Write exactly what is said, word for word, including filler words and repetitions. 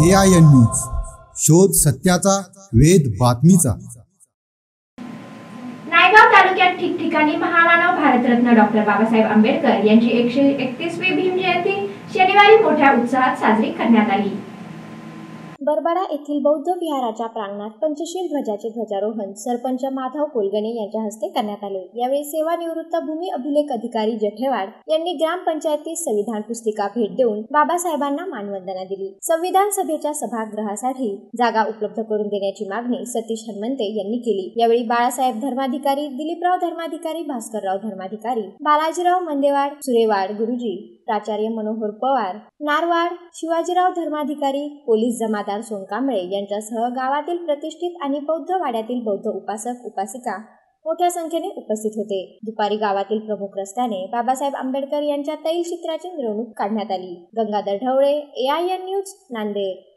A I N news, शोध सत्याचा, वेध बातमीचा। नायगाव तालुक्यात ठिकठिकाणी महामानव भारतरत्न डॉक्टर बाबासाहेब आंबेडकर यांची एकशे एकतीसवी भीम जयंती शनिवारी मोठ्या उत्साहात साजरी करण्यात आली। बरबडा येथील बौद्ध विहाराच्या प्रांगणात पंचशील ध्वजाचे ध्वजारोहण सरपंच माधव कोलगणे यांच्या हस्ते करण्यात आले। यावेळी सेवानिवृत्त भूमी अभिलेख अधिकारी जठेवाड यांनी ग्रामपंचायतीत संविधान पुस्तिका भेट देऊन बाबासाहेबांना मानवंदना दिली। संविधान सभेच्या सभागृहासाठी जागा उपलब्ध करून देण्याची मागणी सतीश हनुमंते यांनी केली। यावेळी बाळासाहेब धर्माधिकारी, दिलीपराव धर्माधिकारी, भास्करराव धर्माधिकारी, बालाजीराव मंदेवाड, सुरेवाड गुरुजी, प्राचार्य मनोहर पवार, नारवाड, शिवाजीराव धर्माधिकारी, पोलीस जमादार सोनकांबळे यांच्यासह गावातील प्रतिष्ठित आणि बौद्ध वाड्यातील बौद्ध उपासक उपासिका मोठ्या संख्येने उपस्थित होते। दुपारी गावातील प्रमुख रस्त्याने बाबासाहेब आंबेडकर यांच्या तैलचित्राची मिरवणूक काढण्यात आली। Gangadhar Dhawale, A I N news, Nanded.